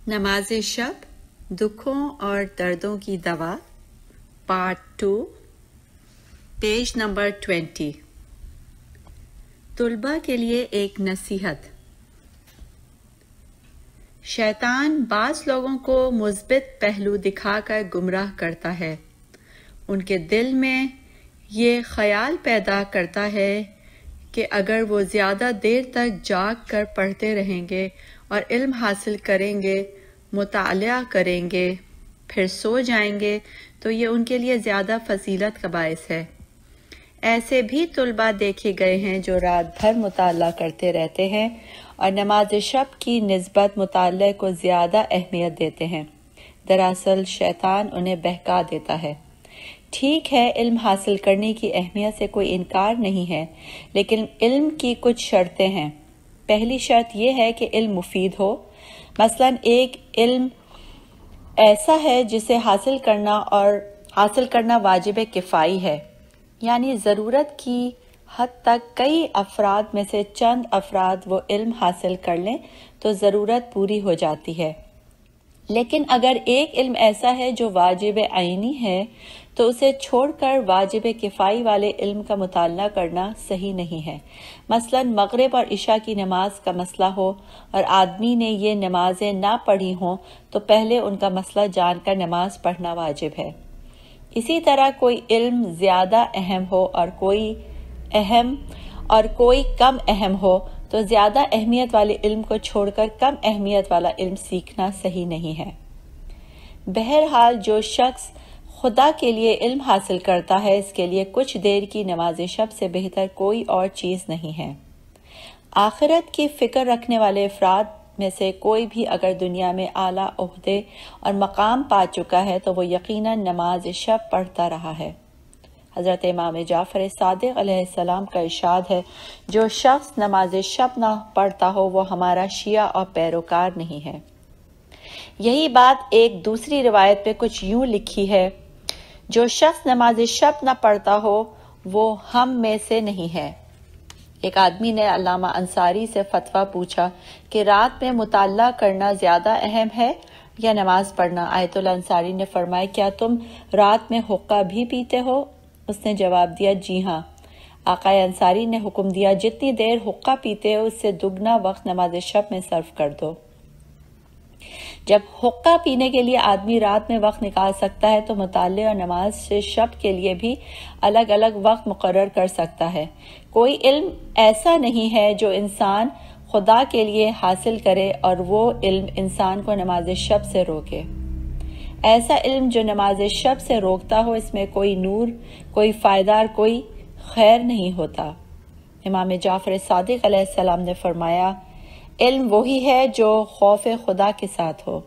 نماز شب، دکھوں اور دردوں کی دوا، پارٹ 2، پیج نمبر 20۔ طلباء کے لیے ایک نصیحت۔ شیطان بعض لوگوں کو مثبت پہلو دکھا کر گمراہ کرتا ہے۔ ان کے دل میں یہ خیال پیدا کرتا ہے کہ اگر وہ زیادہ دیر تک جاگ کر پڑھتے رہیں گے اور علم حاصل کریں گے، مطالعہ کریں گے، پھر سو جائیں گے تو یہ ان کے لیے زیادہ فضیلت کا باعث ہے۔ ایسے بھی طلباء دیکھے گئے ہیں جو رات بھر مطالعہ کرتے رہتے ہیں اور نماز شب کی نسبت مطالعے کو زیادہ اہمیت دیتے ہیں۔ دراصل شیطان انہیں بہکا دیتا ہے۔ ٹھیک ہے، علم حاصل کرنے کی اہمیت سے کوئی انکار نہیں ہے، لیکن علم کی کچھ شرطیں ہیں۔ پہلی شرط یہ ہے کہ علم مفید ہو۔ مثلا ایک علم ایسا ہے جسے حاصل کرنا واجب کفائی ہے، یعنی ضرورت کی حد تک کئی افراد میں سے چند افراد وہ علم حاصل کر لیں تو ضرورت پوری ہو جاتی ہے۔ لیکن اگر ایک علم ایسا ہے جو واجب عینی ہے تو اسے چھوڑ کر واجب کفائی والے علم کا مطالعہ کرنا صحیح نہیں ہے۔ مثلا مغرب اور عشاء کی نماز کا مسئلہ ہو اور آدمی نے یہ نمازیں نہ پڑھی ہوں تو پہلے ان کا مسئلہ جان کر نماز پڑھنا واجب ہے۔ اسی طرح کوئی علم زیادہ اہم ہو اور کوئی کم اہم ہو تو زیادہ اہمیت والے علم کو چھوڑ کر کم اہمیت والا علم سیکھنا صحیح نہیں ہے۔ بہرحال جو شخص خدا کے لیے علم حاصل کرتا ہے، اس کے لیے کچھ دیر کی نماز شب سے بہتر کوئی اور چیز نہیں ہے۔ آخرت کی فکر رکھنے والے افراد میں سے کوئی بھی اگر دنیا میں اعلیٰ عہدے اور مقام پا چکا ہے تو وہ یقیناً نماز شب پڑھتا رہا ہے۔ حضرت امام جعفر صادق علیہ السلام کا ارشاد ہے، جو شخص نماز شب نہ پڑھتا ہو وہ ہمارا شیعہ اور پیروکار نہیں ہے۔ یہی بات ایک دوسری روایت پہ کچھ یوں لکھی ہے، جو شخص نماز شب نہ پڑھتا ہو وہ ہم میں سے نہیں ہے۔ ایک آدمی نے علامہ انصاری سے فتویٰ پوچھا کہ رات میں مطالعہ کرنا زیادہ اہم ہے یا نماز پڑھنا؟ آیت اللہ انصاری نے فرمایا، کیا تم رات میں حقہ بھی پیتے ہو؟ اس نے جواب دیا، جی ہاں۔ آقا انصاری نے حکم دیا، جتنی دیر حقہ پیتے ہو اس سے دگنا وقت نماز شب میں صرف کر دو۔ جب حقہ پینے کے لیے آدمی رات میں وقت نکال سکتا ہے تو مطالعے اور نماز شب کے لیے بھی الگ الگ وقت مقرر کر سکتا ہے۔ کوئی علم ایسا نہیں ہے جو انسان خدا کے لیے حاصل کرے اور وہ علم انسان کو نماز شب سے روکے۔ ایسا علم جو نماز شب سے روکتا ہو، اس میں کوئی نور، کوئی فائدہ اور کوئی خیر نہیں ہوتا۔ امام جعفر صادق علیہ السلام نے فرمایا، علم وہی ہے جو خوف خدا کے ساتھ ہو۔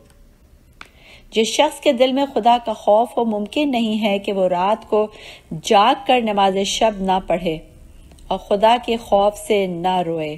جس شخص کے دل میں خدا کا خوف ہو، ممکن نہیں ہے کہ وہ رات کو جاگ کر نماز شب نہ پڑھے اور خدا کے خوف سے نہ روئے۔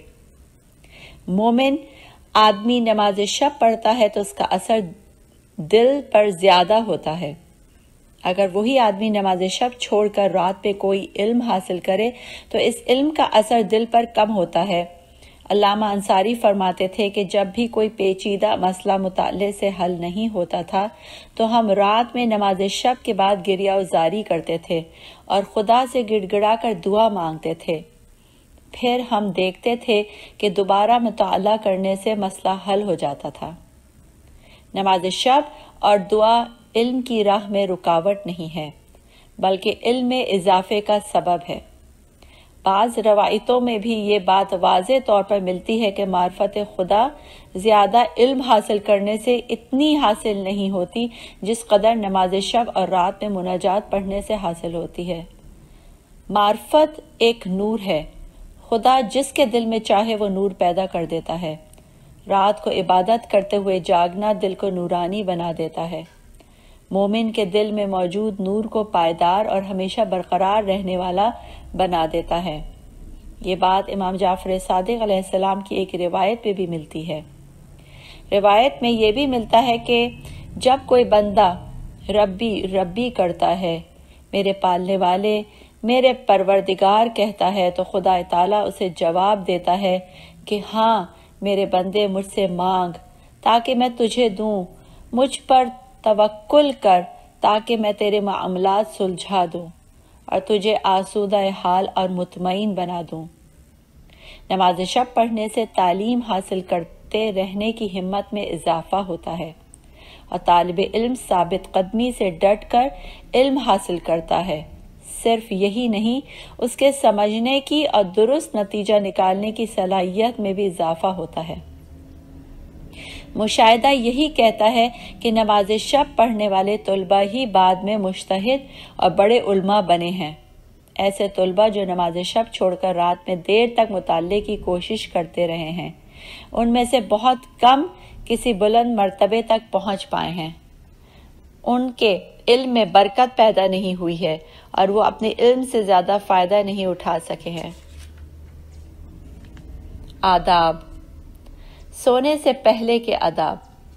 مومن آدمی نماز شب پڑھتا ہے تو اس کا اثر دل پر زیادہ ہوتا ہے۔ اگر وہی آدمی نماز شب چھوڑ کر رات پہ کوئی علم حاصل کرے تو اس علم کا اثر دل پر کم ہوتا ہے۔ علامہ انصاری فرماتے تھے کہ جب بھی کوئی پیچیدہ مسئلہ مطالعے سے حل نہیں ہوتا تھا تو ہم رات میں نماز شب کے بعد گریہ وزاری کرتے تھے اور خدا سے گڑ گڑا کر دعا مانگتے تھے۔ پھر ہم دیکھتے تھے کہ دوبارہ مطالعہ کرنے سے مسئلہ حل ہو جاتا تھا۔ نماز شب اور دعا علم کی راہ میں رکاوٹ نہیں ہے، بلکہ علم میں اضافے کا سبب ہے۔ بعض روایتوں میں بھی یہ بات واضح طور پر ملتی ہے کہ معرفت خدا زیادہ علم حاصل کرنے سے اتنی حاصل نہیں ہوتی جس قدر نماز شب اور رات میں مناجات پڑھنے سے حاصل ہوتی ہے۔ معرفت ایک نور ہے، خدا جس کے دل میں چاہے وہ نور پیدا کر دیتا ہے۔ رات کو عبادت کرتے ہوئے جاگنا دل کو نورانی بنا دیتا ہے۔ مومن کے دل میں موجود نور کو پائیدار اور ہمیشہ برقرار رہنے والا بنا دیتا ہے۔ یہ بات امام جعفر صادق علیہ السلام کی ایک روایت پہ بھی ملتی ہے۔ روایت میں یہ بھی ملتا ہے کہ جب کوئی بندہ ربی ربی کرتا ہے، میرے پالنے والے، میرے پروردگار کہتا ہے تو خدا تعالیٰ اسے جواب دیتا ہے کہ ہاں میرے بندے، مجھ سے مانگ، تاکہ میں تجھے دوں، مجھ پر توکل کر تاکہ میں تیرے معاملات سلجھا دوں اور تجھے آسودہ حال اور مطمئن بنا دوں۔ نماز شب پڑھنے سے تعلیم حاصل کرتے رہنے کی ہمت میں اضافہ ہوتا ہے اور طالب علم ثابت قدمی سے ڈٹ کر علم حاصل کرتا ہے۔ صرف یہی نہیں، اس کے سمجھنے کی اور درست نتیجہ نکالنے کی صلاحیت میں بھی اضافہ ہوتا ہے۔ مشاہدہ یہی کہتا ہے کہ نماز شب پڑھنے والے طلبہ ہی بعد میں مجتہد اور بڑے علماء بنے ہیں۔ ایسے طلبہ جو نماز شب چھوڑ کر رات میں دیر تک مطالعے کی کوشش کرتے رہے ہیں، ان میں سے بہت کم کسی بلند مرتبے تک پہنچ پائے ہیں۔ ان کے علم میں برکت پیدا نہیں ہوئی ہے اور وہ اپنے علم سے زیادہ فائدہ نہیں اٹھا سکے ہیں۔ آداب، سونے سے پہلے کے آداب۔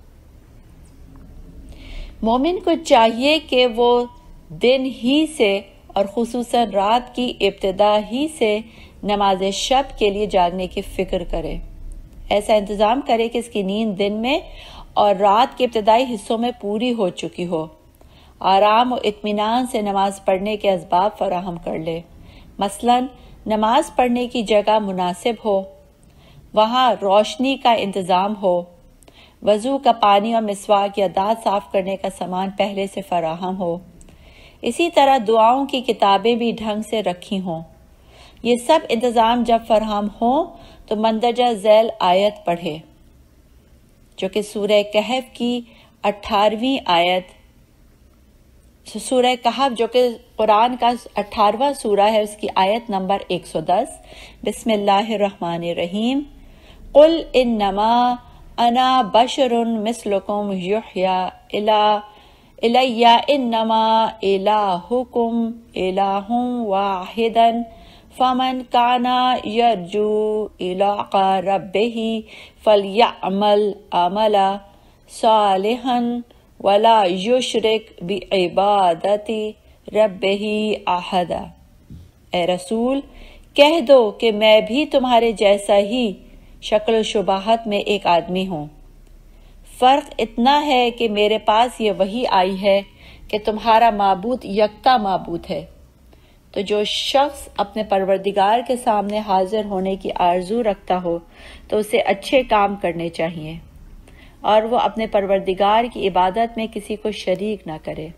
مومن کو چاہیے کہ وہ دن ہی سے اور خصوصاً رات کی ابتدا ہی سے نماز شب کے لیے جاگنے کی فکر کرے۔ ایسا انتظام کرے کہ اس کی نیند دن میں اور رات کے ابتدائی حصوں میں پوری ہو چکی ہو۔ آرام و اطمینان سے نماز پڑھنے کے اسباب فراہم کر لے۔ مثلاً نماز پڑھنے کی جگہ مناسب ہو، وہاں روشنی کا انتظام ہو، وضو کا پانی اور مسواک یا دانت صاف کرنے کا سامان پہلے سے فراہم ہو۔ اسی طرح دعاؤں کی کتابیں بھی ڈھنگ سے رکھی ہوں۔ یہ سب انتظام جب فراہم ہوں تو مندرجہ ذیل آیت پڑھے، جو کہ سورہ کہف کی 18ویں آیت، سورہ کہف جو کہ قرآن کا 18واں سورہ ہے، اس کی آیت نمبر 110۔ بسم اللہ الرحمن الرحیم۔ قل انما انا بشر مثلکم یوحی الی انما الہکم الہ واحد فمن کان یرجو لقاء ربہ فلیعمل عملا صالحا ولا یشرک بعبادت ربہ احدا۔ اے رسول، کہہ دو کہ میں بھی تمہارے جیسا ہی شکل و شباہت میں ایک آدمی ہوں۔ فرق اتنا ہے کہ میرے پاس یہ وحی آئی ہے کہ تمہارا معبود یکتا معبود ہے۔ تو جو شخص اپنے پروردگار کے سامنے حاضر ہونے کی آرزو رکھتا ہو تو اسے اچھے کام کرنے چاہیے اور وہ اپنے پروردگار کی عبادت میں کسی کو شریک نہ کرے۔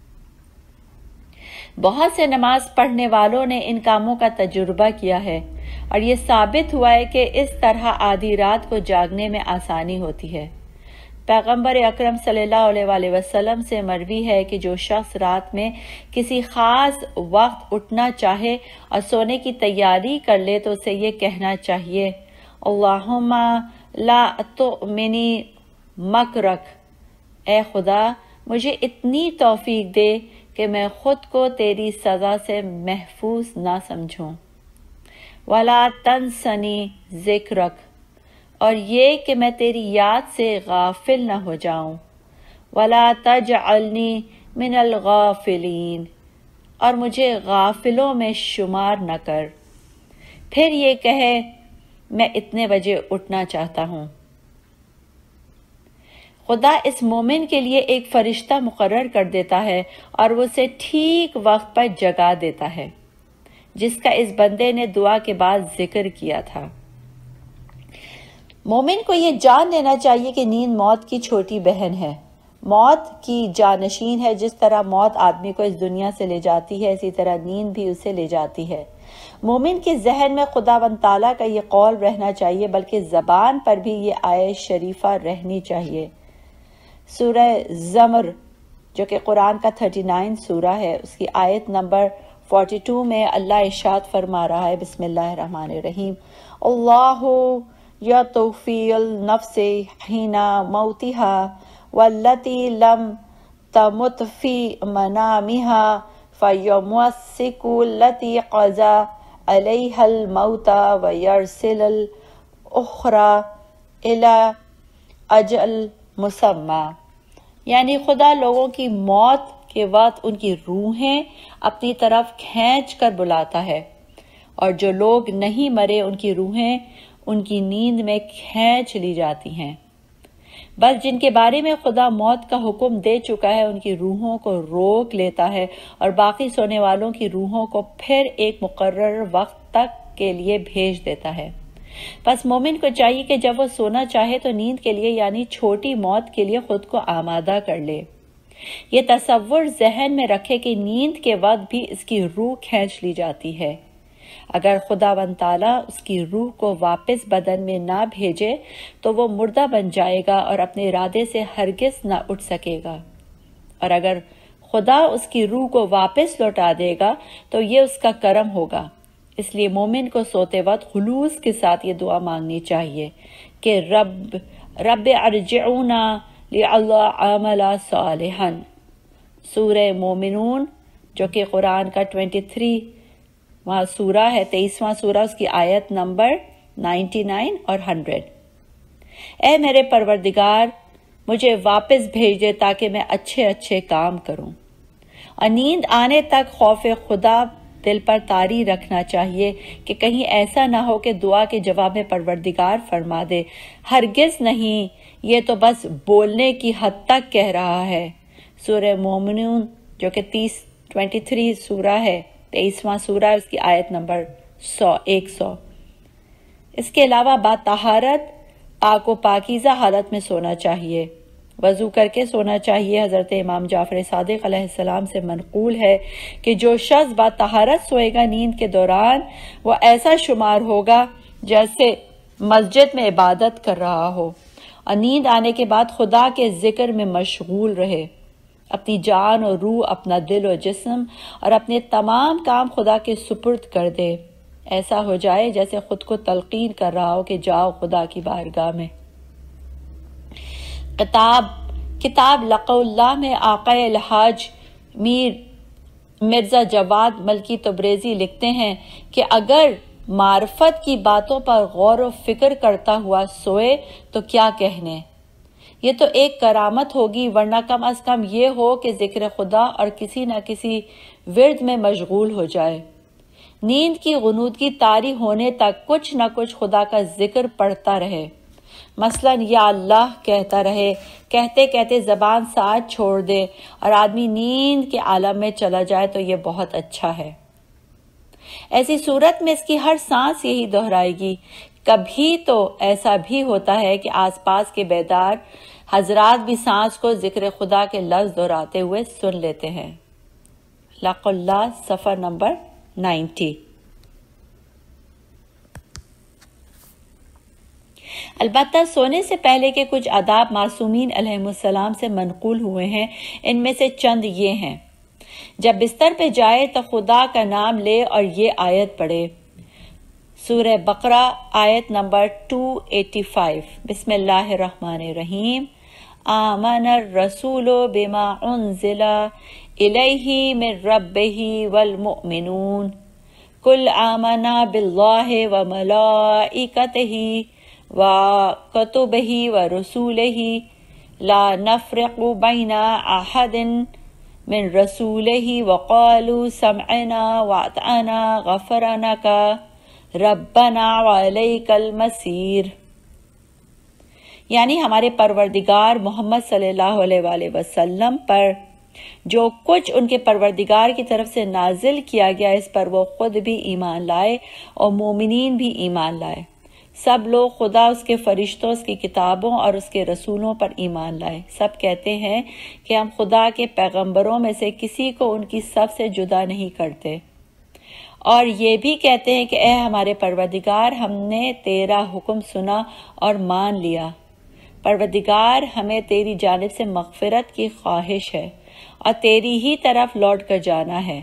بہت سے نماز پڑھنے والوں نے ان کاموں کا تجربہ کیا ہے اور یہ ثابت ہوا ہے کہ اس طرح آدھی رات کو جاگنے میں آسانی ہوتی ہے۔ پیغمبر اکرم صلی اللہ علیہ وآلہ وسلم سے مروی ہے کہ جو شخص رات میں کسی خاص وقت اٹھنا چاہے اور سونے کی تیاری کر لے تو اسے یہ کہنا چاہیے، اللہم لا تؤمنی مکرک، اے خدا مجھے اتنی توفیق دے کہ میں خود کو تیری سزا سے محفوظ نہ سمجھوں، ولا تنسنی ذکرک، اور یہ کہ میں تیری یاد سے غافل نہ ہو جاؤں، ولا تجعلنی من الغافلین، اور مجھے غافلوں میں شمار نہ کر۔ پھر یہ کہے میں اتنے بجے اٹھنا چاہتا ہوں۔ خدا اس مومن کے لیے ایک فرشتہ مقرر کر دیتا ہے اور وہ اسے ٹھیک وقت پر جگا دیتا ہے، جس کا اس بندے نے دعا کے بعد ذکر کیا تھا۔ مومن کو یہ جان لینا چاہیے کہ نیند موت کی چھوٹی بہن ہے، موت کی جانشین ہے۔ جس طرح موت آدمی کو اس دنیا سے لے جاتی ہے، اسی طرح نیند بھی اسے لے جاتی ہے۔ مومن کے ذہن میں خداوند تعالیٰ کا یہ قول رہنا چاہیے، بلکہ زبان پر بھی یہ آیت شریفہ رہنی چاہیے۔ سورہ زمر جو کہ قرآن کا 39 سورہ ہے، اس کی آیت نمبر 42 میں اللہ ارشاد فرما رہا ہے، بسم اللہ الرحمن الرحیم، اللہ یطوفی النفس حین موتها والتی لم تمت فی منامها فیمسک التی قضا علیها الموت ویرسل الاخرى الی اجل مسمى، یعنی خدا لوگوں کی موت کے وقت ان کی روحیں اپنی طرف کھینچ کر بلاتا ہے، اور جو لوگ نہیں مرے ان کی روحیں ان کی نیند میں کھینچ لی جاتی ہیں۔ بس جن کے بارے میں خدا موت کا حکم دے چکا ہے ان کی روحوں کو روک لیتا ہے اور باقی سونے والوں کی روحوں کو پھر ایک مقرر وقت تک کے لیے بھیج دیتا ہے۔ پس مومن کو چاہیے کہ جب وہ سونا چاہے تو نیند کے لیے یعنی چھوٹی موت کے لیے خود کو آمادہ کر لے۔ یہ تصور ذہن میں رکھے کہ نیند کے وقت بھی اس کی روح کھینچ لی جاتی ہے۔ اگر خداوند تعالیٰ اس کی روح کو واپس بدن میں نہ بھیجے تو وہ مردہ بن جائے گا اور اپنے ارادے سے ہرگز نہ اٹھ سکے گا، اور اگر خدا اس کی روح کو واپس لوٹا دے گا تو یہ اس کا کرم ہوگا۔ اس لیے مومن کو سوتے وقت خلوص کے ساتھ یہ دعا مانگنی چاہیے کہ رب ارجعونا لعلی عمل صالحا۔ سورہ مومنون جو کہ قرآن کا 23واں سورہ ہے، 23واں سورہ، اس کی آیت نمبر 99 اور 100۔ اے میرے پروردگار، مجھے واپس بھیج دے تاکہ میں اچھے کام کروں۔ اور نیند آنے تک خوف خدا دل پر طاری رکھنا چاہیے کہ کہیں ایسا نہ ہو کہ دعا کے جواب میں پروردگار فرما دے ہرگز نہیں، یہ تو بس بولنے کی حد تک کہہ رہا ہے۔ سورہ مومنون جو کہ 23 سورہ ہے، 23واں سورہ، اس کی آیت نمبر 100۔ اس کے علاوہ باطہارت پاک و پاکیزہ حالت میں سونا چاہیے، وضو کر کے سونا چاہیے۔ حضرت امام جعفر صادق علیہ السلام سے منقول ہے کہ جو شخص باطہارت سوئے گا نیند کے دوران وہ ایسا شمار ہوگا جیسے مسجد میں عبادت کر رہا ہو، اور نیند آنے کے بعد خدا کے ذکر میں مشغول رہے، اپنی جان اور روح، اپنا دل و جسم اور اپنے تمام کام خدا کے سپرد کر دے۔ ایسا ہو جائے جیسے خود کو تلقین کر رہا ہو کہ جاؤ خدا کی بارگاہ میں۔ کتاب لقاء اللہ میں آقا الحاج مرزا جواد ملکی تبریزی لکھتے ہیں کہ اگر معرفت کی باتوں پر غور و فکر کرتا ہوا سوئے تو کیا کہنے، یہ تو ایک کرامت ہوگی، ورنہ کم از کم یہ ہو کہ ذکر خدا اور کسی نہ کسی ورد میں مشغول ہو جائے۔ نیند کی غنودگی طاری ہونے تک کچھ نہ کچھ خدا کا ذکر پڑھتا رہے، مثلا یا اللہ کہتا رہے، کہتے کہتے زبان ساتھ چھوڑ دے اور آدمی نیند کے عالم میں چلا جائے تو یہ بہت اچھا ہے۔ ایسی صورت میں اس کی ہر سانس یہی دہرائے گی۔ کبھی تو ایسا بھی ہوتا ہے کہ آس پاس کے بیدار حضرات بھی سانس کو ذکر خدا کے لفظ دہراتے ہوئے سن لیتے ہیں۔ لقاء اللہ صفحہ نمبر 90۔ البتہ سونے سے پہلے کے کچھ آداب معصومین علیہ السلام سے منقول ہوئے ہیں۔ ان میں سے چند یہ ہیں: جب بستر پہ جائے تو خدا کا نام لے اور یہ آیت پڑھے۔ سورہ بقرہ آیت نمبر 285۔ بسم اللہ الرحمن الرحیم۔ آمن الرسول بما انزل الیہ من ربہ والمؤمنون کل آمنا باللہ وملائکتہ وکتبہ ورسولہ لا نفرق بین احد من رسولہ وقالوا سمعنا واطعنا غفرانک ربنا وعلیک المصیر۔ یعنی ہمارے پروردگار محمد صلی اللہ علیہ وآلہ وسلم پر جو کچھ ان کے پروردگار کی طرف سے نازل کیا گیا اس پر وہ خود بھی ایمان لائے اور مومنین بھی ایمان لائے۔ سب لوگ خدا، اس کے فرشتوں، اس کی کتابوں اور اس کے رسولوں پر ایمان لائے۔ سب کہتے ہیں کہ ہم خدا کے پیغمبروں میں سے کسی کو ان کی صف سے جدا نہیں کرتے، اور یہ بھی کہتے ہیں کہ اے ہمارے پروردگار، ہم نے تیرا حکم سنا اور مان لیا۔ پروردگار، ہمیں تیری جانب سے مغفرت کی خواہش ہے اور تیری ہی طرف لوٹ کر جانا ہے۔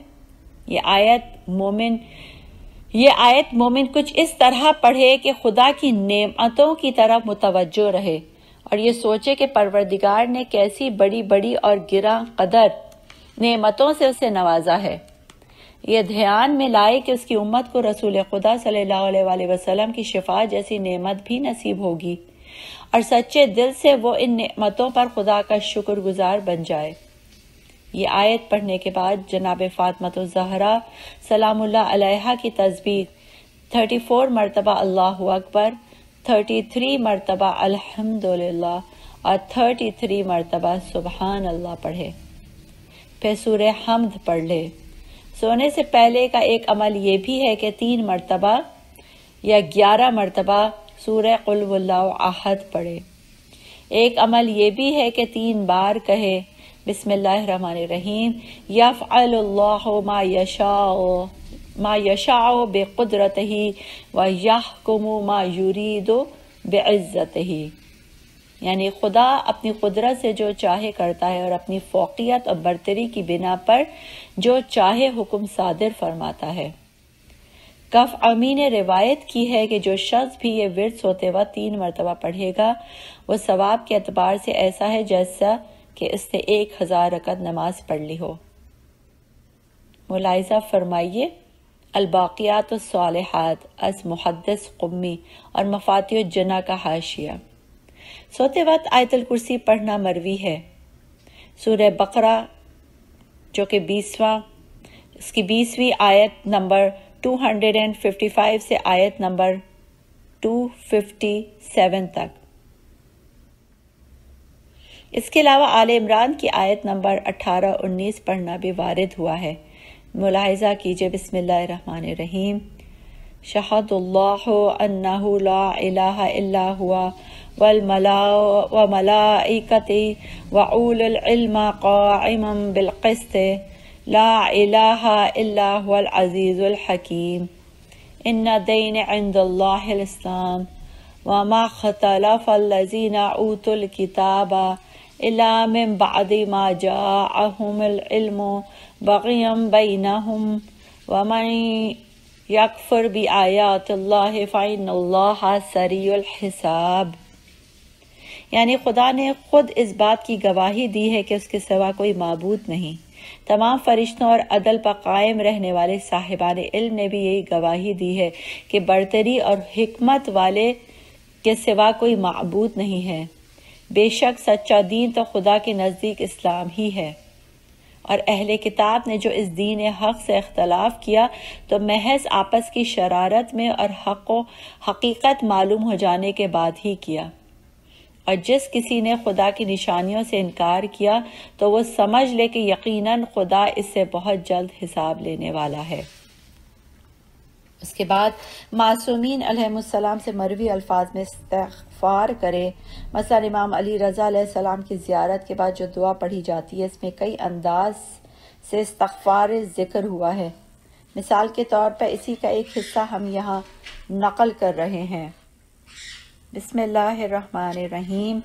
یہ آیت مومن کچھ اس طرح پڑھے کہ خدا کی نعمتوں کی طرف متوجہ رہے اور یہ سوچے کہ پروردگار نے کیسی بڑی بڑی اور گراں قدر نعمتوں سے اسے نوازا ہے۔ یہ دھیان میں لائے کہ اس کی امت کو رسول خدا صلی اللہ علیہ وآلہ وسلم کی شفاعت جیسی نعمت بھی نصیب ہوگی، اور سچے دل سے وہ ان نعمتوں پر خدا کا شکر گزار بن جائے۔ یہ آیت پڑھنے کے بعد جناب فاطمہ الزہرا سلام اللہ علیہا کی تسبیح 34 مرتبہ اللہ اکبر، 33 مرتبہ الحمدللہ اور 33 مرتبہ سبحان اللہ پڑھے، پھر سورہ حمد پڑھ لے۔ سونے سے پہلے کا ایک عمل یہ بھی ہے کہ 3 مرتبہ یا 11 مرتبہ سورہ قل هو اللہ احد پڑھے۔ ایک عمل یہ بھی ہے کہ 3 بار کہے بسم اللہ الرحمن الرحیم، یفعل اللہ ما یشاء بقدرتہ ویحکم ما یرید بعزتہ، یعنی خدا اپنی قدرت سے جو چاہے کرتا ہے اور اپنی فوقیت اور برتری کی بنا پر جو چاہے حکم صادر فرماتا ہے۔ کف امی نے روایت کی ہے کہ جو شخص بھی یہ ورد سوتے وقت 3 مرتبہ پڑھے گا وہ ثواب کے اعتبار سے ایسا ہے جیسا کہ اس نے 1000 رکعت نماز پڑھ لی ہو۔ ملاحظہ فرمائیے الباقیات الصالحات از محدث قمی اور مفاتیح الجنہ کا حاشیہ۔ سوتے وقت آیت الکرسی پڑھنا مروی ہے۔ سورہ بقرہ جو کہ 20ویں آیت نمبر 255 سے آیت نمبر 257 تک۔ اس کے علاوہ آل عمران کی آیت نمبر 18-19 پڑھنا بھی وارد ہوا ہے۔ ملاحظہ کیجئے بسم اللہ الرحمن الرحیم، شہد اللہ انہ لا الہ الا ہوا وملائکتہ وأولی العلم قائما بالقسط لا الہ الا هو العزیز الحکیم ان الدین عند اللہ الاسلام وما اختلف الذین اوتوا الکتاب الا من بعد ما جاءهم العلم بغیا بینہم ومن یکفر بآیات اللہ فإن اللہ سریع الحساب، یعنی خدا نے خود اس بات کی گواہی دی ہے کہ اس کے سوا کوئی معبود نہیں۔ تمام فرشتوں اور عدل پر قائم رہنے والے صاحبان علم نے بھی یہی گواہی دی ہے کہ برتری اور حکمت والے کے سوا کوئی معبود نہیں ہے۔ بے شک سچا دین تو خدا کے نزدیک اسلام ہی ہے، اور اہل کتاب نے جو اس دین حق سے اختلاف کیا تو محض آپس کی شرارت میں اور حق و حقیقت معلوم ہو جانے کے بعد ہی کیا، اور جس کسی نے خدا کی نشانیوں سے انکار کیا تو وہ سمجھ لے کہ یقیناً خدا اس سے بہت جلد حساب لینے والا ہے۔ اس کے بعد معصومین علیہ السلام سے مروی الفاظ میں استغفار کرے۔ مثلا امام علی رضا علیہ السلام کی زیارت کے بعد جو دعا پڑھی جاتی ہے اس میں کئی انداز سے استغفار ذکر ہوا ہے۔ مثال کے طور پر اسی کا ایک حصہ ہم یہاں نقل کر رہے ہیں۔ بسم اللہ الرحمن الرحیم،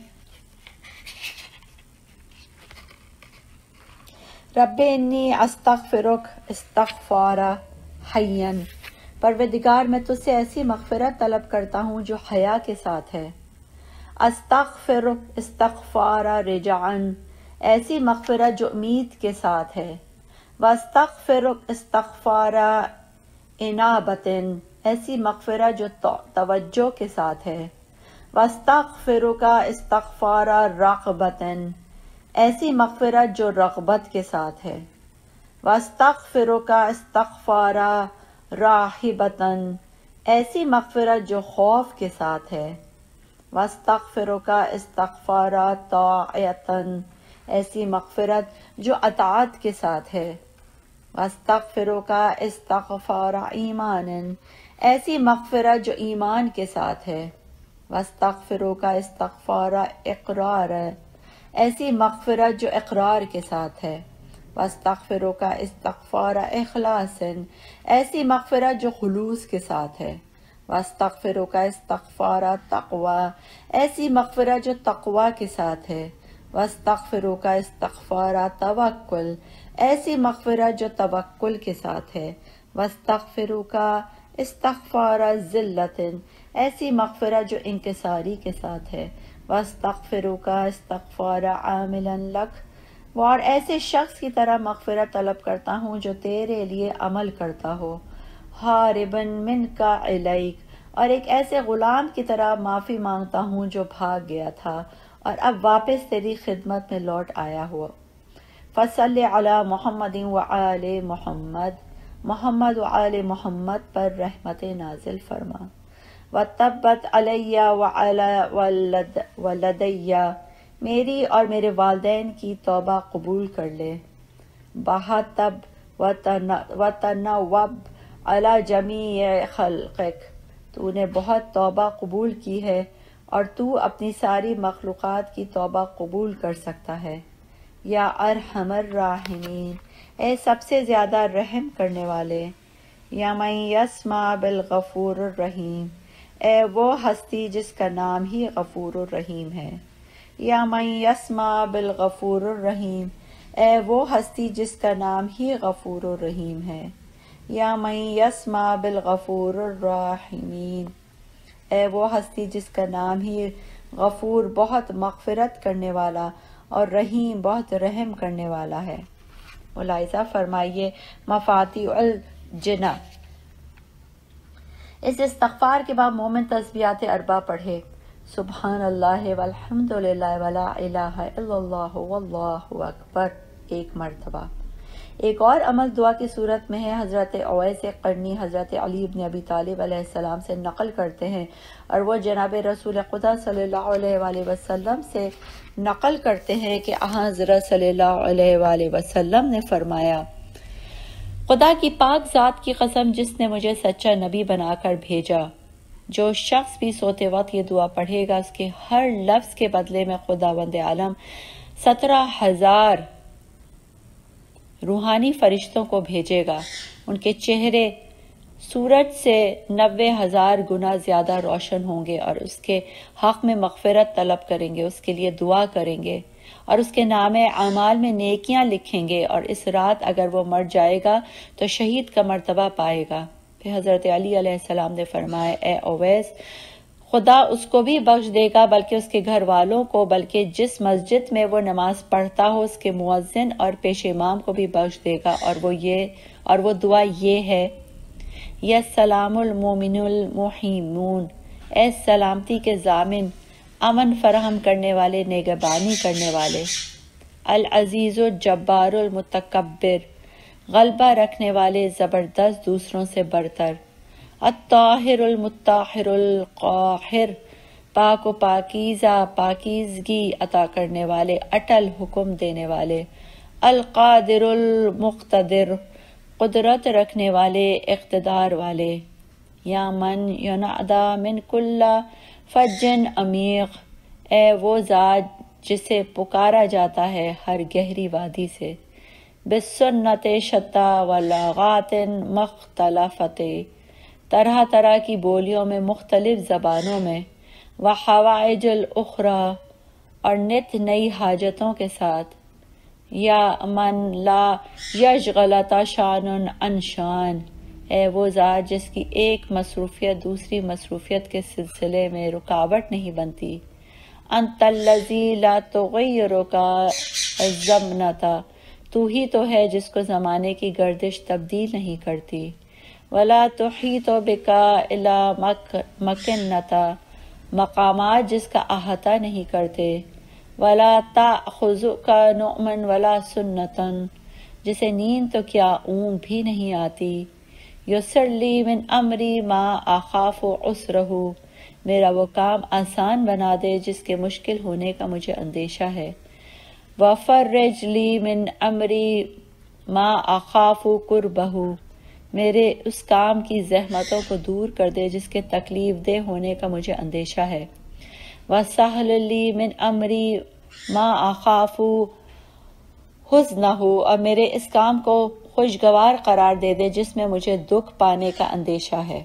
رب انی استغفرک استغفارا حیا، پروردگار میں تجھ سے ایسی مغفرت طلب کرتا ہوں جو حیا کے ساتھ ہے۔ استغفرک استغفارا رجعا، ایسی مغفرت جو امید کے ساتھ ہے۔ واستغفرک استغفارا انابۃ، ایسی مغفرت جو توجہ کے ساتھ ہے۔ واستغفرک استغفارا رغبۃ، ایسی مغفرت جو رغبت کے ساتھ ہے۔ واستغفرک استغفارا راہبۃ، ایسی مغفرت جو خوف کے ساتھ ہے۔ واستغفرک استغفارا طاعۃ، ایسی مغفرت جو اطاعت کے ساتھ ہے۔ واستغفرک استغفارا ایمان، ایسی مغفرت جو ایمان کے ساتھ ہے۔ واستغفرک استغفارا اقرار، ایسی مغفرت جو اقرار کے ساتھ ہے۔ واستغفرک استغفارا اخلاص، ایسی مغفرت جو خلوص کے ساتھ ہے۔ واستغفرک استغفارا تقوی، ایسی مغفرت جو تقوی کے ساتھ ہے۔ واستغفرک استغفارا توکل، ایسی مغفرت جو توکل کے ساتھ ہے۔ واستغفرک استغفارا ذلۃ، ایسی مغفرت جو انکساری کے ساتھ ہے۔ واستغفرک استغفارا عاملا لک، اور ایسے شخص کی طرح مغفرت طلب کرتا ہوں جو تیرے لیے عمل کرتا ہو۔ ہاربا منک الیک، اور ایک ایسے غلام کی طرح معافی مانگتا ہوں جو بھاگ گیا تھا اور اب واپس تیری خدمت میں لوٹ آیا ہوا۔ فصلی علی محمد وآل محمد، محمد و آل محمد پر رحمت نازل فرما۔ وتبت علی وعلی ولدی، میری اور میرے والدین کی توبہ قبول کر لے۔ بہتب وتنوب علی جمیع خلقک، تو نے بہت توبہ قبول کی ہے اور تو اپنی ساری مخلوقات کی توبہ قبول کر سکتا ہے۔ یا ارحم الراحمین، اے سب سے زیادہ رحم کرنے والے۔ یا من یسمع بالغفور الرحیم، اے وہ ہستی جس کا نام ہی غفور الرحیم ہے۔ یا من یسمع بالغفور الرحیم، اے وہ ہستی جس کا نام ہی غفور الرحیم ہے۔ یا من یسمع بالغفور الرحیمین، اے وہ ہستی جس کا نام ہی غفور بہت مغفرت کرنے والا اور رحیم بہت رحم کرنے والا ہے۔ ملاحظہ فرمائیے مفاتیح الجنہ۔ اس استغفار کے بعد مومن تسبیحات اربع پڑھے، سبحان اللہ والحمد للہ ولا الہ الا اللہ واللہ اکبر، 1 مرتبہ۔ ایک اور عمل دعا کی صورت میں ہے۔ حضرت اویس قرنی حضرت علی بن ابی طالب علیہ السلام سے نقل کرتے ہیں اور وہ جناب رسول خدا صلی اللہ علیہ وآلہ وسلم سے نقل کرتے ہیں کہ حضرت صلی اللہ علیہ وآلہ وسلم نے فرمایا، خدا کی پاک ذات کی قسم جس نے مجھے سچا نبی بنا کر بھیجا، جو شخص بھی سوتے وقت یہ دعا پڑھے گا اس کے ہر لفظ کے بدلے میں خداوند عالم 17,000 روحانی فرشتوں کو بھیجے گا۔ ان کے چہرے سورج سے 90,000 گنا زیادہ روشن ہوں گے اور اس کے حق میں مغفرت طلب کریں گے، اس کے لیے دعا کریں گے اور اس کے نام اعمال میں نیکیاں لکھیں گے، اور اس رات اگر وہ مر جائے گا تو شہید کا مرتبہ پائے گا۔ پھر حضرت علی علیہ السلام نے فرمایا، اے اویس، خدا اس کو بھی بخش دے گا بلکہ اس کے گھر والوں کو، بلکہ جس مسجد میں وہ نماز پڑھتا ہو اس کے مؤذن اور پیش امام کو بھی بخش دے گا، اور وہ دعا یہ ہے، یا سلام المومن المحیمون، اے سلامتی کے ضامن، امن فراہم کرنے والے، نگہبانی کرنے والے، العزیز الجبار المتکبر، غلبہ رکھنے والے، زبردست، دوسروں سے برتر، الطاہر المطہر القاہر، پاک و پاکیزہ، پاکیزگی عطا کرنے والے، اٹل حکم دینے والے، القادر المقتدر، قدرت رکھنے والے، اقتدار والے، یا من ینعدا من کل فج عمیق، اے وہ ذات جسے پکارا جاتا ہے ہر گہری وادی سے، بسنت شتا ولغات مختلفت، طرح طرح کی بولیوں میں، مختلف زبانوں میں، وحوائج الاخری، اور نت نئی حاجتوں کے ساتھ، یا من لا یشغل شان عن شان، اے وہ ذات جس کی ایک مصروفیت دوسری مصروفیت کے سلسلے میں رکاوٹ نہیں بنتی، انت الذی لا تغیرک الزمنۃ، تو ہی تو ہے جس کو زمانے کی گردش تبدیل نہیں کرتی، ولا تحیط بک الا مکنۃ، مقامات جس کا احاطہ نہیں کرتے، ولا تأخذک نعم ولا سنۃ، جسے نیند تو کیا اونگ بھی نہیں آتی، یسر لی من امری ما اخاف عسرہ، میرا وہ کام آسان بنا دے جس کے مشکل ہونے کا مجھے اندیشہ ہے، وفرج لی من امری ما اخاف کربہ، میرے اس کام کی زحمتوں کو دور کر دے جس کے تکلیف دہ ہونے کا مجھے اندیشہ ہے، وسہل لی من امری ما اخاف حزنہ، اور میرے اس کام کو خوشگوار قرار دے دے جس میں مجھے دکھ پانے کا اندیشہ ہے۔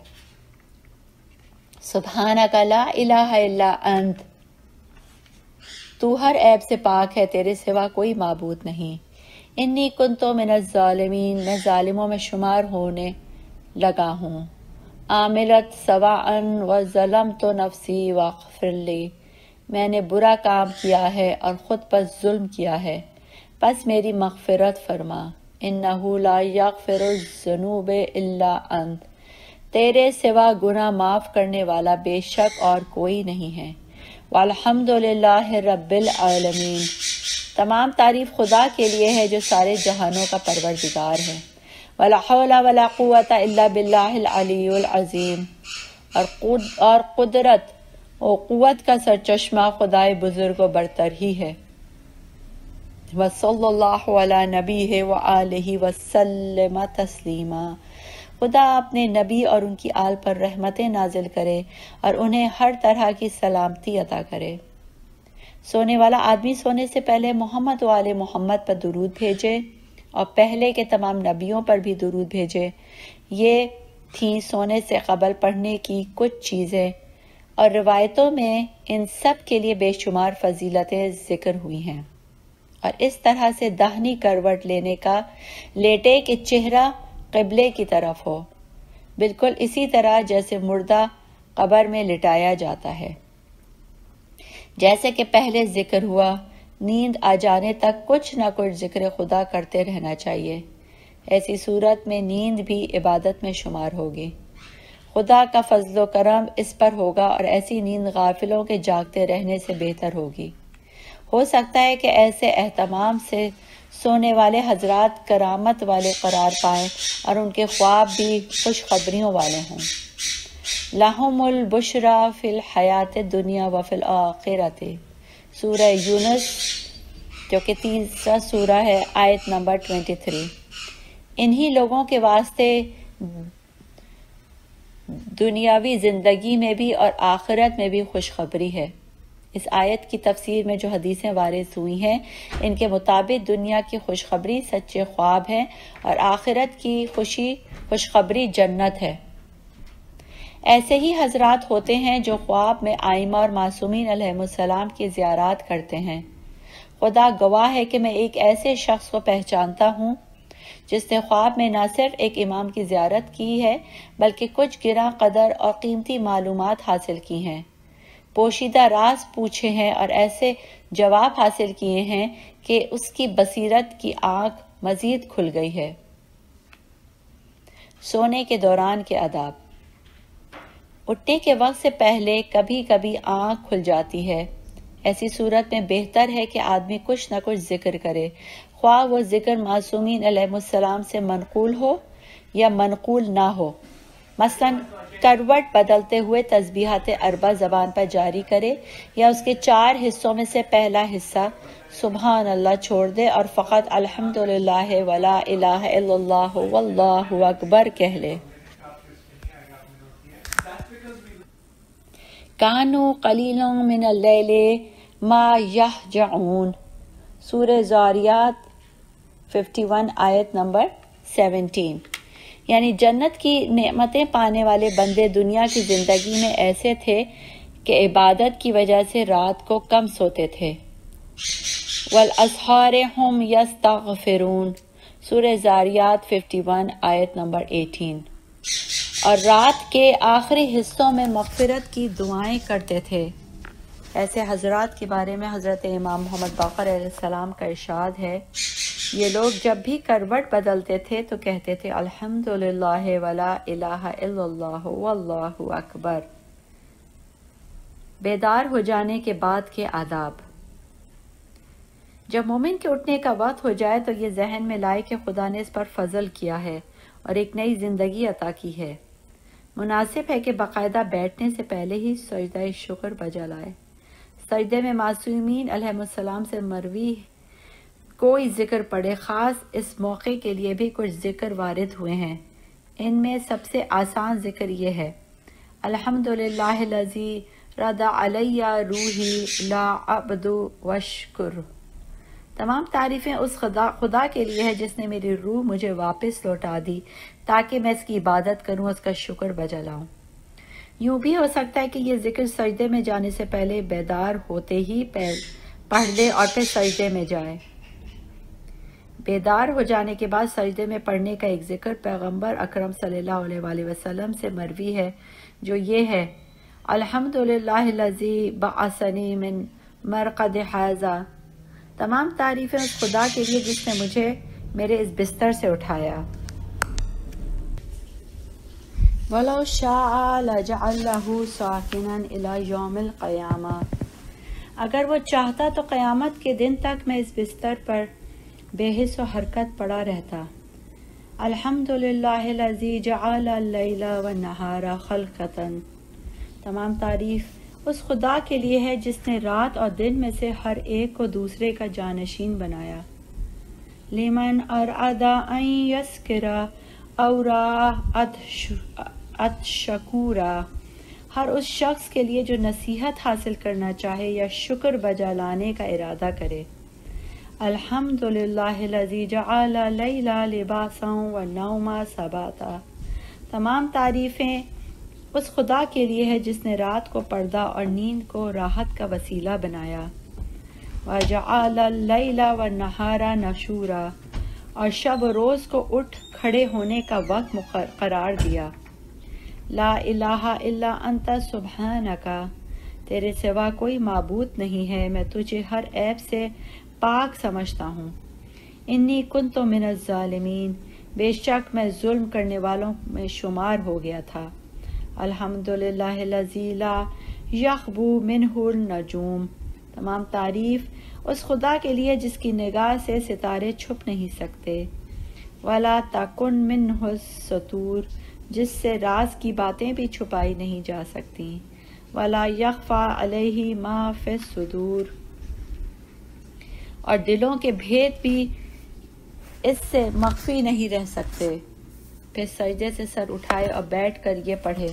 سبحانک لا الہ الا انت، تو ہر عیب سے پاک ہے، تیرے سوا کوئی معبود نہیں، انی کنت من الظالمین، میں ظالموں میں شمار ہونے لگا ہوں، عاملت سواء وظلمت نفسی واغفر لی، میں نے برا کام کیا ہے اور خود پر ظلم کیا ہے، پس میری مغفرت فرما، انہ لا یغفر الذنوب الا انت، تیرے سوا گناہ معاف کرنے والا بے شک اور کوئی نہیں ہے، والحمد للہ رب العالمین، تمام تعریف خدا کے لیے ہے جو سارے جہانوں کا پروردگار ہے، ولا حول ولا قوت الا باللہ العلی العظیم، اور قدرت اور قوت کا سرچشمہ خدائے بزرگ و برتر ہی ہے۔ وصلی اللہ علی نبیہ وآلہ وسلم تسلیما۔ خدا اپنے نبی اور ان کی آل پر رحمتیں نازل کرے اور انہیں ہر طرح کی سلامتی عطا کرے۔ سونے والا آدمی سونے سے پہلے محمد و آل محمد پر درود بھیجے اور پہلے کے تمام نبیوں پر بھی درود بھیجے۔ یہ تھیں سونے سے قبل پڑھنے کی کچھ چیزیں، اور روایتوں میں ان سب کے لیے بے شمار فضیلتیں ذکر ہوئی ہیں۔ اور اس طرح سے داہنی کروٹ لینے کا لیٹے کہ چہرہ قبلے کی طرف ہو، بالکل اسی طرح جیسے مردہ قبر میں لٹایا جاتا ہے۔ جیسے کہ پہلے ذکر ہوا، نیند آ جانے تک کچھ نہ کچھ ذکر خدا کرتے رہنا چاہیے۔ ایسی صورت میں نیند بھی عبادت میں شمار ہوگی۔ خدا کا فضل و کرم اس پر ہوگا اور ایسی نیند غافلوں کے جاگتے رہنے سے بہتر ہوگی۔ ہو سکتا ہے کہ ایسے اہتمام سے سونے والے حضرات کرامت والے قرار پائیں اور ان کے خواب بھی خوشخبریوں والے ہوں۔ لَهُمُ الْبُشْرَى فِي الْحَيَاةِ الدُّنْيَا وَفِي الْآخِرَةِ، سورہ یونس جو کہ تیسرا سورہ ہے، آیت نمبر 23۔ انہی لوگوں کے واسطے دنیاوی زندگی میں بھی اور آخرت میں بھی خوشخبری ہے۔ اس آیت کی تفسیر میں جو حدیثیں وارد ہوئی ہیں، ان کے مطابق دنیا کی خوشخبری سچے خواب ہے اور آخرت کی خوشخبری جنت ہے۔ ایسے ہی حضرات ہوتے ہیں جو خواب میں آئمہ اور معصومین علیہ السلام کی زیارات کرتے ہیں۔ خدا گواہ ہے کہ میں ایک ایسے شخص کو پہچانتا ہوں جس نے خواب میں نہ صرف ایک امام کی زیارت کی ہے بلکہ کچھ گراں قدر اور قیمتی معلومات حاصل کی ہیں، پوشیدہ راز پوچھے ہیں اور ایسے جواب حاصل کیے ہیں کہ اس کی بصیرت کی آنکھ مزید کھل گئی ہے۔ سونے کے دوران کے آداب۔ اٹھنے کے وقت سے پہلے کبھی کبھی آنکھ کھل جاتی ہے، ایسی صورت میں بہتر ہے کہ آدمی کچھ نہ کچھ ذکر کرے، خواہ وہ ذکر معصومین علیہ السلام سے منقول ہو یا منقول نہ ہو۔ مثلا کروٹ بدلتے ہوئے تسبیحات اربع زبان پر جاری کرے یا اس کے 4 حصوں میں سے پہلا حصہ سبحان اللہ چھوڑ دے اور فقط الحمدللہ ولا الہ الا اللہ واللہ اکبر کہہ لے۔ کانوا قلیلا من اللیل ما یہجعون، سورہ زاریات 51 آیت نمبر 17۔ یعنی جنت کی نعمتیں پانے والے بندے دنیا کی زندگی میں ایسے تھے کہ عبادت کی وجہ سے رات کو کم سوتے تھے۔ والاسحار ہم یستغفرون، سورہ زاریات 51 آیت نمبر 18۔ اور رات کے آخری حصوں میں مغفرت کی دعائیں کرتے تھے۔ ایسے حضرات کے بارے میں حضرت امام محمد باقر علیہ السلام کا ارشاد ہے، یہ لوگ جب بھی کروٹ بدلتے تھے تو کہتے تھے الحمدللہ ولا الہ الا اللہ واللہ اکبر۔ بیدار ہو جانے کے بعد کے آداب۔ جب مومن کے اٹھنے کا وقت ہو جائے تو یہ ذہن میں لائے کہ خدا نے اس پر فضل کیا ہے اور ایک نئی زندگی عطا کی ہے۔ مناسب ہے کہ باقاعدہ بیٹھنے سے پہلے ہی سجدہ شکر بجا لائے۔ سجدے میں معصومین علیہ السلام سے مروی کوئی ذکر پڑھے، خاص اس موقع کے لیے بھی کچھ ذکر وارد ہوئے ہیں۔ ان میں سب سے آسان ذکر یہ ہے، الحمدللہ الذی رد علی روحی لا عبد وشکر۔ تمام تعریفیں اس خدا کے لیے ہے جس نے میری روح مجھے واپس لوٹا دی تاکہ میں اس کی عبادت کروں، اس کا شکر بجا لاؤں۔ یوں بھی ہو سکتا ہے کہ یہ ذکر سجدے میں جانے سے پہلے بیدار ہوتے ہی پڑھ لے اور پھر سجدے میں جائے۔ بیدار ہو جانے کے بعد سجدے میں پڑھنے کا ایک ذکر پیغمبر اکرم صلی اللہ علیہ وآلہ وسلم سے مروی ہے، جو یہ ہے، الحمدللہ الذی بعثنی من مرقد ھذا۔ تمام تعریفیں اس خدا کے لیے جس نے مجھے میرے اس بستر سے اٹھایا۔ وَلَوْ شَاءَ لَجَعَلَهُ سَاكِنًا إِلَى يَوْمِ الْقِيَامَةِ، اگر وہ چاہتا تو قیامت کے دن تک میں اس بستر پر بے حس و حرکت پڑا رہتا۔ الحمدللہ الذی جعل اللیل والنہار خلقۃ، تمام تعریف اس خدا کے لیے ہے جس نے رات اور دن میں سے ہر ایک کو دوسرے کا جانشین بنایا. لمن اراد ان یسکرا اورا اتشکورا، ہر اس شخص کے لیے جو نصیحت حاصل کرنا چاہے یا شکر بجا لانے کا ارادہ کرے. الحمدللہ الذی جعل اللیل لباسا والنوم سباتا، تمام تعریفیں اس خدا کے لیے ہے جس نے رات کو پردہ اور نیند کو راحت کا وسیلہ بنایا. وجعل اللیل والنہار نشورا، اور شب و روز کو اٹھ کھڑے ہونے کا وقت قرار دیا. لا الہ الا انت سبحانک، تیرے سوا کوئی معبود نہیں ہے، میں تجھے ہر عیب سے پاک سمجھتا ہوں. انی کنت من الظالمین، بے شک میں ظلم کرنے والوں میں شمار ہو گیا تھا. الحمدللہ الذی لا یخبو منہ النجوم، تمام تعریف اس خدا کے لیے جس کی نگاہ سے ستارے چھپ نہیں سکتے. ولا تکن منہ الستور، جس سے راز کی باتیں بھی چھپائی نہیں جا سکتی. ولا یخفی علیہ ما فی الصدور، اور دلوں کے بھید بھی اس سے مخفی نہیں رہ سکتے. پھر سجدے سے سر اٹھائے اور بیٹھ کر یہ پڑھے.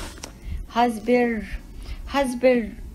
حسب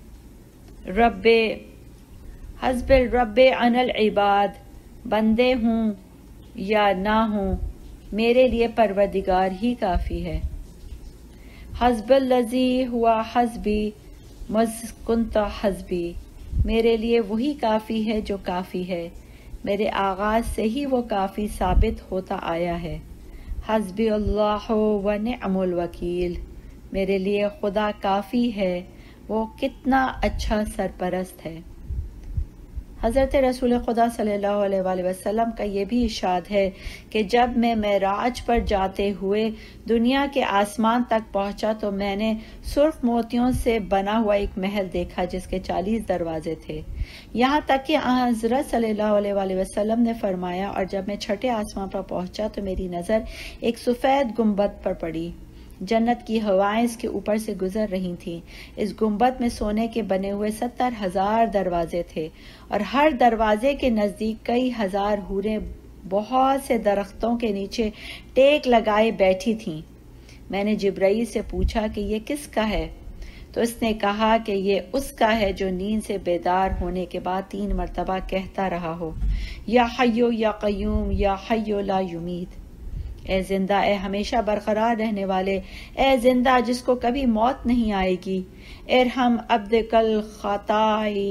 الرب عن العباد، بندے ہوں یا نہ ہوں میرے لیے پروردگار ہی کافی ہے. حسب الذی ہوا حسبی مذ کنت حسبی، میرے لیے وہی کافی ہے جو کافی ہے، میرے آغاز سے ہی وہ کافی ثابت ہوتا آیا ہے. حسبی اللہ و نعم الوکیل، میرے لیے خدا کافی ہے، وہ کتنا اچھا سرپرست ہے. حضرت رسول خدا صلی اللہ علیہ وآلہ وسلم کا یہ بھی ارشاد ہے کہ جب میں معراج پر جاتے ہوئے دنیا کے آسمان تک پہنچا تو میں نے سرخ موتیوں سے بنا ہوا ایک محل دیکھا جس کے 40 دروازے تھے، یہاں تک کہ حضرت صلی اللہ علیہ وآلہ وسلم نے فرمایا، اور جب میں چھٹے آسمان پر پہنچا تو میری نظر ایک سفید گنبد پر پڑی. جنت کی ہوائیں اس کے اوپر سے گزر رہی تھیں. اس گنبد میں سونے کے بنے ہوئے 70,000 دروازے تھے، اور ہر دروازے کے نزدیک کئی ہزار حوریں بہت سے درختوں کے نیچے ٹیک لگائے بیٹھی تھیں. میں نے جبرائیل سے پوچھا کہ یہ کس کا ہے؟ تو اس نے کہا کہ یہ اس کا ہے جو نیند سے بیدار ہونے کے بعد 3 مرتبہ کہتا رہا ہو، یا حیو یا قیوم یا حیو لا یمیت، اے زندہ، اے ہمیشہ برقرار رہنے والے، اے زندہ جس کو کبھی موت نہیں آئے گی. ارحم عبدک الخطائی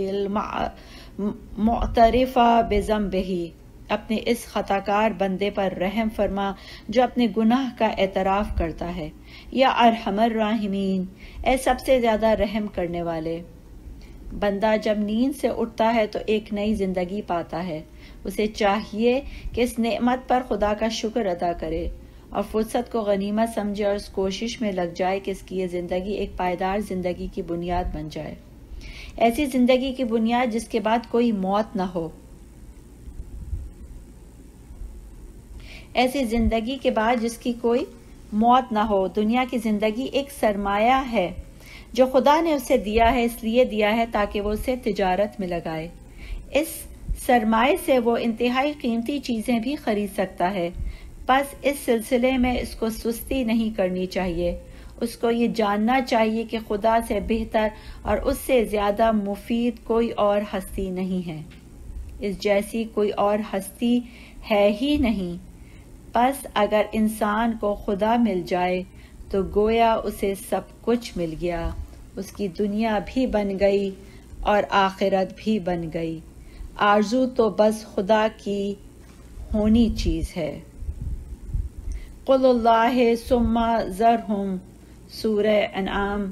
المعترفہ بذنبہ، اپنے اس خطا کار بندے پر رحم فرما جو اپنے گناہ کا اعتراف کرتا ہے. یا ارحم الراحمین، اے سب سے زیادہ رحم کرنے والے. بندہ جب نیند سے اٹھتا ہے تو ایک نئی زندگی پاتا ہے. اسے چاہیے کہ اس نعمت پر خدا کا شکر ادا کرے اور فرصت کو غنیمت سمجھے اور اس کوشش میں لگ جائے کہ اس کی یہ زندگی ایک پائیدار زندگی کی بنیاد بن جائے. ایسی زندگی کی بنیاد جس کے بعد کوئی موت نہ ہو. ایسی زندگی کے بعد جس کی کوئی موت نہ ہو. دنیا کی زندگی ایک سرمایہ ہے جو خدا نے اسے دیا ہے، اس لیے دیا ہے تاکہ وہ اسے تجارت میں لگائے. اس سرمائے سے وہ انتہائی قیمتی چیزیں بھی خرید سکتا ہے. بس اس سلسلے میں اس کو سستی نہیں کرنی چاہیے. اس کو یہ جاننا چاہیے کہ خدا سے بہتر اور اس سے زیادہ مفید کوئی اور ہستی نہیں ہے. اس جیسی کوئی اور ہستی ہے ہی نہیں. بس اگر انسان کو خدا مل جائے تو گویا اسے سب کچھ مل گیا. اس کی دنیا بھی بن گئی اور آخرت بھی بن گئی. آرزو تو بس خدا کی ہونی چیز ہے. قل اللہ ثم ذرہم، سورہ انعام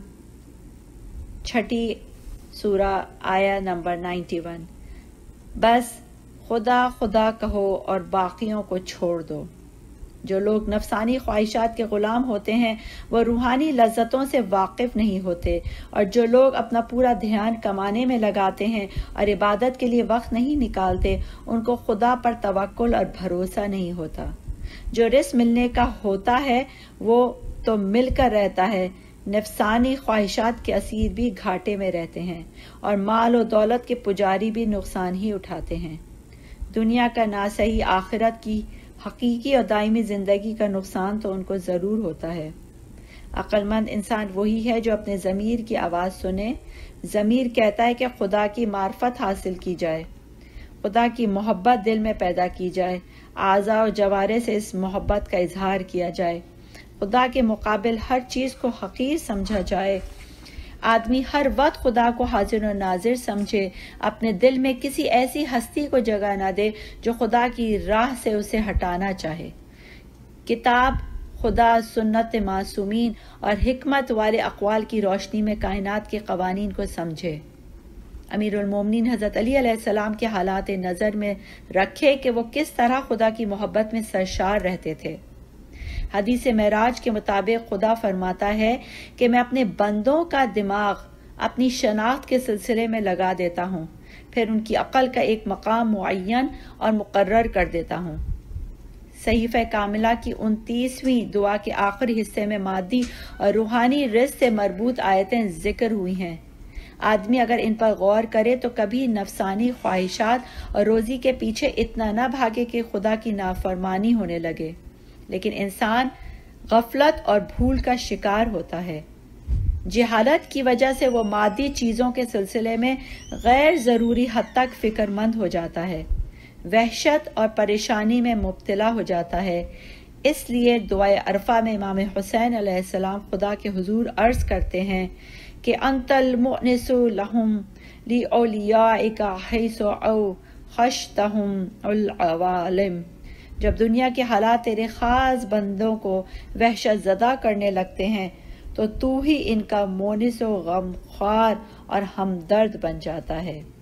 6 سورہ آیہ نمبر 91. بس خدا خدا کہو اور باقیوں کو چھوڑ دو. جو لوگ نفسانی خواہشات کے غلام ہوتے ہیں وہ روحانی لذتوں سے واقف نہیں ہوتے، اور جو لوگ اپنا پورا دھیان کمانے میں لگاتے ہیں اور عبادت کے لیے وقت نہیں نکالتے ان کو خدا پر توکل اور بھروسہ نہیں ہوتا. جو رزق ملنے کا ہوتا ہے وہ تو مل کر رہتا ہے، نفسانی خواہشات کے اسیر بھی گھاٹے میں رہتے ہیں اور مال و دولت کے پجاری بھی نقصان ہی اٹھاتے ہیں۔ دنیا کا نہ صحیح، آخرت کی حقیقی اور دائمی زندگی کا نقصان تو ان کو ضرور ہوتا ہے۔ عقل مند انسان وہی ہے جو اپنے ضمیر کی آواز سنے۔ ضمیر کہتا ہے کہ خدا کی معرفت حاصل کی جائے، خدا کی محبت دل میں پیدا کی جائے، اعضاء و جوارح سے اس محبت کا اظہار کیا جائے، خدا کے مقابل ہر چیز کو حقیر سمجھا جائے، آدمی ہر وقت خدا کو حاضر و ناظر سمجھے، اپنے دل میں کسی ایسی ہستی کو جگہ نہ دے جو خدا کی راہ سے اسے ہٹانا چاہے۔ کتاب، خدا، سنت معصومین اور حکمت والے اقوال کی روشنی میں کائنات کے قوانین کو سمجھے۔ امیر المومنین حضرت علی علیہ السلام کے حالات نظر میں رکھے کہ وہ کس طرح خدا کی محبت میں سرشار رہتے تھے۔ حدیث معراج کے مطابق خدا فرماتا ہے کہ میں اپنے بندوں کا دماغ اپنی شناخت کے سلسلے میں لگا دیتا ہوں، پھر ان کی عقل کا ایک مقام معین اور مقرر کر دیتا ہوں۔ صحیفہ کاملہ کی 29ویں دعا کے آخری حصے میں مادی اور روحانی رزق سے مربوط آیتیں ذکر ہوئی ہیں۔ آدمی اگر ان پر غور کرے تو کبھی نفسانی خواہشات اور روزی کے پیچھے اتنا نہ بھاگے کہ خدا کی نافرمانی ہونے لگے، لیکن انسان غفلت اور بھول کا شکار ہوتا ہے۔ جہالت کی وجہ سے وہ مادی چیزوں کے سلسلے میں غیر ضروری حد تک فکر مند ہو جاتا ہے، وحشت اور پریشانی میں مبتلا ہو جاتا ہے۔ اس لیے دعائے عرفہ میں امام حسین علیہ السلام خدا کے حضور عرض کرتے ہیں کہ انت المؤنس لہم لأولیائک حیث اوحشتہم العوالم۔ جب دنیا کے حالات تیرے خاص بندوں کو وحشت زدہ کرنے لگتے ہیں تو تو ہی ان کا مونس و غمخوار اور ہمدرد بن جاتا ہے۔